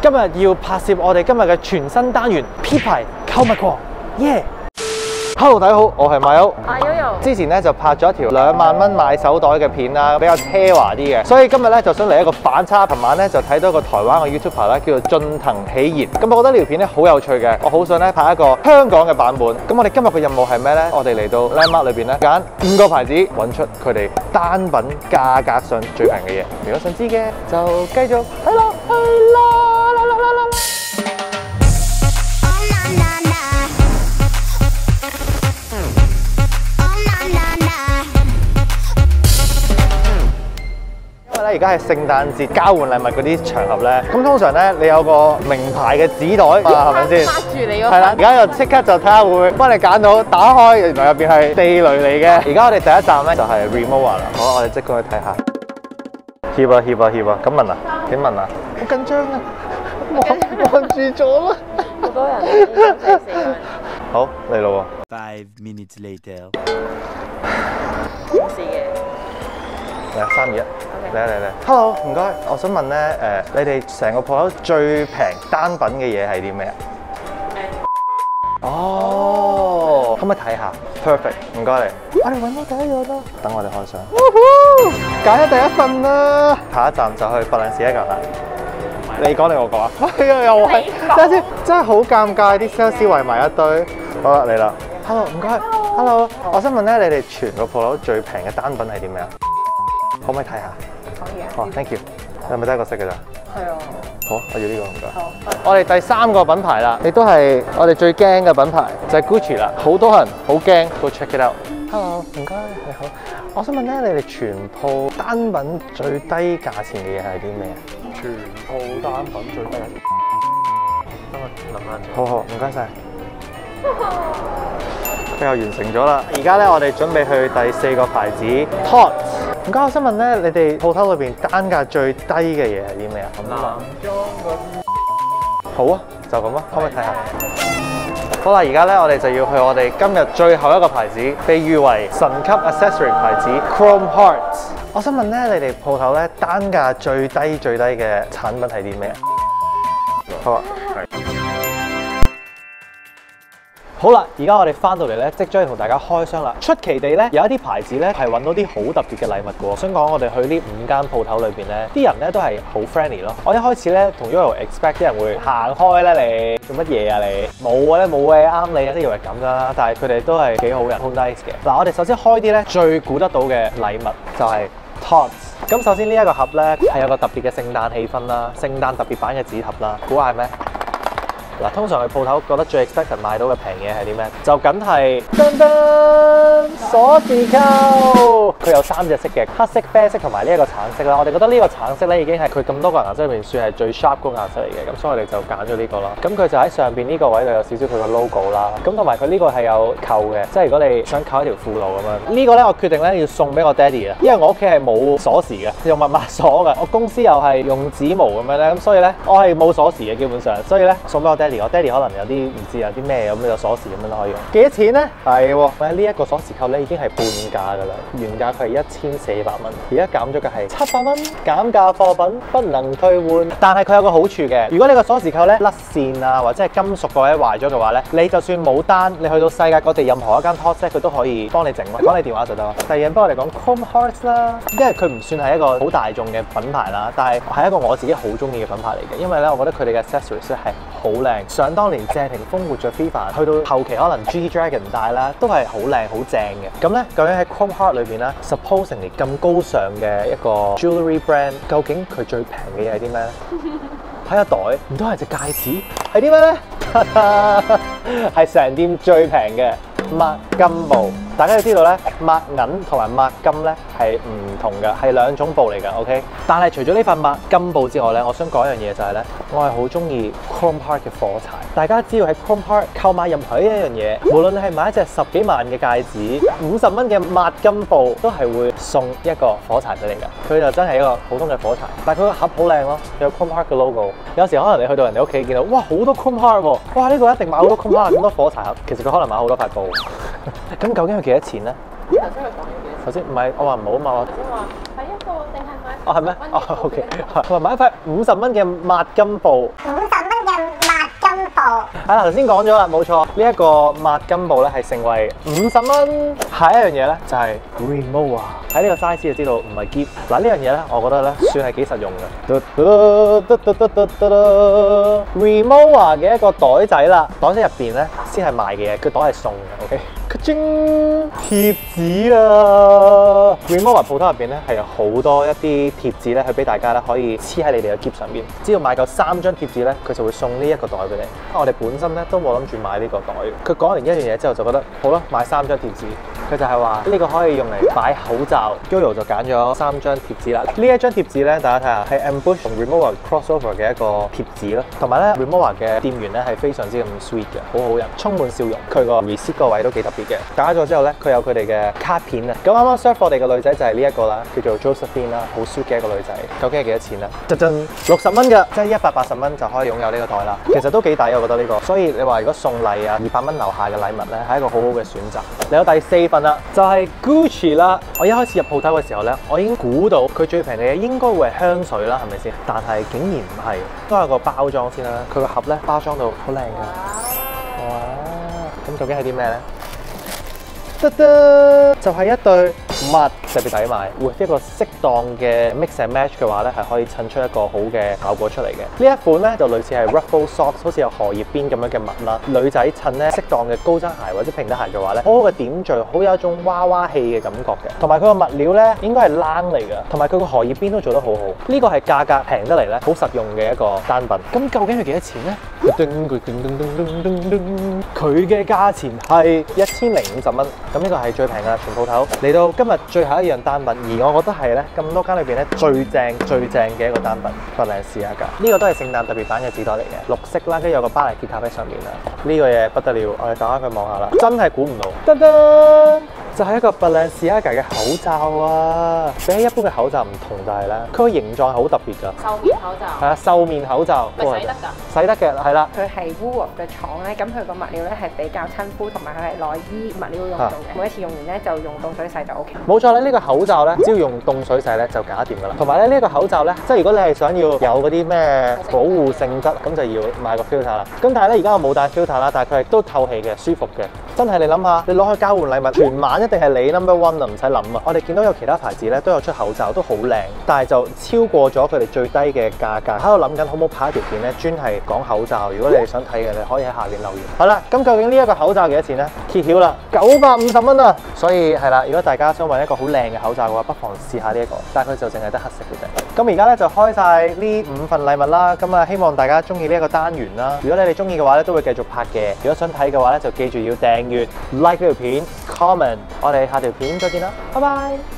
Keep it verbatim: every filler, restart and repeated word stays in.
今日要拍攝我哋今日嘅全新單元 P 牌購物狂，耶、yeah! Hello， 大家好，我係馬優。 阿 Yoyo 之前咧就拍咗一條兩萬蚊買手袋嘅片啦，比較奢華啲嘅，所以今日咧就想嚟一個反差。琴晚咧就睇到一個台灣嘅 YouTuber 咧，叫做進騰喜熱。咁我覺得呢條片咧好有趣嘅，我好想咧拍一個香港嘅版本。咁我哋今日嘅任務係咩咧？我哋嚟到 Landmark 裏邊咧揀五個牌子，揾出佢哋單品價格上最平嘅嘢。如果想知嘅就繼續睇落去啦！啦啦啦啦啦而家係聖誕節交換禮物嗰啲場合咧，咁通常咧你有個名牌嘅紙袋啊，係咪先？ 揸住你嗰係啦，而家就即刻就睇下會唔會幫你揀到，打開原來入邊係地雷嚟嘅。而家我哋第一站咧就係 Rimowa 啦，好，我哋即刻去睇下。協啊協啊協啊！咁問啊？點問啊？好緊張啊！望望住咗啦！ 好多人，四四個人。 好嚟咯喎 Five minutes later， 冇事嘅。 嚟啊！三二一，嚟嚟嚟 ！Hello， 唔該，我想問咧，誒，你哋成個鋪頭最平單品嘅嘢係啲咩啊？哦，可唔可以睇下 ？Perfect， 唔該你。我哋揾到第一樣啦，等我哋開箱。揀咗第一份啦，下一站就去白蘭士一嚿啦。你講定我講啊？係啊，又係。等下先，真係好尷尬，啲 sales 圍埋一堆。好啦，嚟啦。Hello， 唔該。Hello， 我想問咧，你哋全個鋪頭最平嘅單品係啲咩啊？可唔可以睇下？ 可以啊。 哦 ，thank you。你係咪得一個色㗎咋？ 係啊。 好，我要呢個唔該。 好。 我哋第三個品牌啦，亦都係我哋最驚嘅品牌，就係 Gucci 啦。好多人好驚，都 check it out。Hello， 唔該，你好。我想問咧，你哋全鋪單品最低價錢嘅嘢係啲咩啊？全鋪單品最低價錢。等我諗下先。好好，唔該晒。佢又完成咗啦。而家咧，我哋準備去第四個牌子 Tod。唔該，我想問咧，你哋鋪頭裏邊單價最低嘅嘢係啲咩啊？男裝嗰啲。好啊，就咁啊，可唔可以睇下？好啦，而家咧，我哋就要去我哋今日最後一個牌子，被譽為神級 accessory 牌子 Chrome Hearts。我想問咧，你哋鋪頭咧單價最低最低嘅產品係啲咩啊？好啊。好啦，而家我哋翻到嚟咧，即將要同大家開箱啦。出奇地咧，有一啲牌子咧係揾到啲好特別嘅禮物嘅喎。想講我哋去呢五間鋪頭裏邊咧，啲人咧都係好 friendly 咯。我一開始咧同 Yoyo expect 啲人會行開咧，你做乜嘢啊你？冇啊，冇嘅，啱你啊，都以為咁噶啦。但係佢哋都係幾好人，好 nice 嘅。嗱，我哋首先開啲咧最估得到嘅禮物就係 Tod。咁首先呢一個盒咧係有個特別嘅聖誕氣氛啦，聖誕特別版嘅紙盒啦，估下係咩？嗱，通常去鋪頭覺得最 expected 買到嘅平嘢係啲咩？就梗係噔噔鎖匙扣，佢有三隻色嘅，黑色、啡色同埋呢一個橙色啦。我哋覺得呢個橙色咧已經係佢咁多個顏色裏面算係最 sharp 嗰個顏色嚟嘅，咁所以我哋就揀咗呢個啦。咁佢就喺上邊呢個位度有少少佢個 logo 啦。咁同埋佢呢個係有扣嘅，即係如果你想扣一條褲路咁樣。呢個咧我決定咧要送俾我爹哋啊，因為我屋企係冇鎖匙嘅，用密碼鎖嘅。我公司又係用指模咁樣咧，咁所以咧我係冇鎖匙嘅基本上，所以咧送俾我爹哋。我爹哋可能有啲唔知有啲咩咁有鎖匙咁樣都可以用。幾多錢咧？係喎，喂，呢一個鎖匙扣咧已經係半價㗎啦，原價佢係一千四百蚊，而家減咗嘅係七百蚊，減價貨品不能退換。但係佢有個好處嘅，如果你個鎖匙扣咧甩線啊，或者係金屬個位壞咗嘅話咧，你就算冇單，你去到世界各地任何一間 Tod 佢都可以幫你整咯，講你電話就得啦。第二樣幫我哋講 Chrome Hearts 啦，因為佢唔算係一個好大眾嘅品牌啦，但係係一個我自己好中意嘅品牌嚟嘅，因為咧我覺得佢哋嘅 accessories 咧係好靚。想當年謝霆鋒活著 FIFA， 去到後期可能 G Dragon 帶啦，都係好靚好正嘅。咁咧，究竟喺 Chrome Heart 裏邊咧 ，supposingly 咁高尚嘅一個 jewelry brand， 究竟佢最平嘅嘢係啲咩咧？睇下袋，唔通係隻戒指？係啲咩咧？係成店最平嘅抹金布。大家要知道咧，抹銀同埋抹金咧係唔同嘅，係兩種布嚟㗎 ，OK？ 但係除咗呢塊抹金布之外咧，我想講一樣嘢就係咧，我係好中意 Chrome Heart 嘅火柴。大家只要喺 Chrome Heart 購買任何一樣嘢，無論你係買一隻十幾萬嘅戒指、五十蚊嘅抹金布，都係會送一個火柴俾你㗎。佢就真係一個普通嘅火柴，但係佢個盒好靚咯，有 Chrome Heart 嘅 logo。有時可能你去到人哋屋企見到，哇好多 Chrome Heart 喎，哇呢個一定買好多 Chrome Heart 咁多火柴盒，其實佢可能買好多塊布。咁究竟佢幾多錢咧？ 頭先佢講咗幾多錢？ 頭先唔係我話唔好啊嘛，我頭先話係一個定係買塊哦係咩？哦 OK， 同埋買一塊五十蚊嘅抹巾布。 五十蚊嘅抹巾布。 係啦，頭先講咗啦，冇錯，呢一個抹巾布咧係成為五十蚊。下一樣嘢咧就係 Rimowa， 睇呢個 size 就知道唔係篋。嗱呢樣嘢咧，我覺得咧算係幾實用嘅。Rimowa 嘅一個袋仔啦，袋仔入邊咧先係賣嘅嘢，佢袋係送嘅。OK， 咔貼紙啊 ！Rimowa 鋪頭入邊咧係有好多一啲貼紙咧，去俾大家咧可以黐喺你哋嘅篋上邊。只要買夠三張貼紙咧，佢就會送呢一個袋俾你。我哋本身咧都冇諗住買呢個袋，佢講完一樣嘢之後就覺得好啦，買三張貼紙。佢就係話呢個可以用嚟擺口罩 ，Yoyo 就揀咗三張貼紙啦。呢一張貼紙咧，大家睇下係 Ambush 同 Rimowa crossover 嘅一個貼紙咯。同埋咧 Rimowa 嘅店員咧係非常之咁 sweet 嘅，好好人，充滿笑容。佢個 receipt 個位都幾特別嘅。打咗之後咧，佢有佢哋嘅卡片啊。咁啱啱 serve 我哋嘅女仔就係呢一個啦，叫做 Josephine 啦，好 sweet 嘅一個女仔。究竟係幾多錢啊？真真六十蚊㗎，即係一百八十蚊就可以擁有呢個袋啦。其實都幾抵，我覺得呢個。所以你話如果送禮啊，二百蚊樓下嘅禮物咧，係一個好好嘅選擇。嚟到第四份啦，就係 Gucci 啦。我一開始入鋪頭嘅時候咧，我已經估到佢最平嘅嘢應該會係香水啦，係咪先？但係竟然唔係，都有個包裝先啦。佢個盒咧包裝到好靚㗎。哇！咁究竟係啲咩咧？得得，就係一對襪，特別抵買。with 一個適當嘅 mix and match 嘅話咧，係可以襯出一個好嘅效果出嚟嘅。呢一款咧就類似係 ruffle socks， 好似有荷葉邊咁樣嘅襪啦。女仔襯咧適當嘅高踭鞋或者平底鞋嘅話咧，好好嘅點綴，好有一種娃娃氣嘅感覺嘅。同埋佢個物料咧應該係冷嚟㗎，同埋佢個荷葉邊都做得好好。呢個係價格平得嚟咧，好實用嘅一個單品。咁究竟係幾多錢咧？佢嘅價錢係一千零五十蚊。咁呢個係最平㗎，全鋪頭嚟到今日最後一樣單品，而我覺得係咧咁多間裏邊咧最正最正嘅一個單品，不靚試下㗎。呢個都係聖誕特別版嘅紙袋嚟嘅，綠色啦，跟住有個巴黎鐵塔喺上面啦。呢個嘢不得了，我哋打開佢望下啦，真係估唔到，噔噔就係一個 Balenciaga 嘅口罩啊！比起一般嘅口罩唔同就係咧，佢個形狀係好特別㗎。 獸面口罩。係啊，獸面口罩。 咪洗得㗎？ 洗得嘅，係啦。 佢係 Woolworth 嘅廠咧，咁佢個物料咧係比較親膚，同埋佢係內衣物料用到嘅。啊、每一次用完咧就用凍水洗就 O K。冇錯啦，呢、這個口罩咧，只要用凍水洗咧就搞掂㗎啦。同埋咧，呢、這個口罩咧，即係如果你係想要有嗰啲咩保護性質，咁就要買個 filter 啦。咁但係咧，而家我冇帶 filter 啦，但係佢係都透氣嘅，舒服嘅。真係你諗下，你攞去交換禮物，全晚一定係你 number one 啊，唔使諗啊！我哋見到有其他牌子咧都有出口罩，都好靚，但係就超過咗佢哋最低嘅價格。喺度諗緊好唔好拍一條片咧，專係講口罩。如果你哋想睇嘅，你可以喺下邊留言。好啦，咁究竟呢一個口罩幾多錢咧？揭曉啦，九百五十蚊啊！所以係啦，如果大家想揾一個好靚嘅口罩嘅話，不妨試下呢一個。但係佢就淨係得黑色嘅啫。咁而家咧就開晒呢五份禮物啦。咁啊，希望大家中意呢一個單元啦。如果你哋中意嘅話咧，都會繼續拍嘅。如果想睇嘅話咧，就記住要訂閱、like 呢條片、comment。我哋下條片再見啦，拜拜。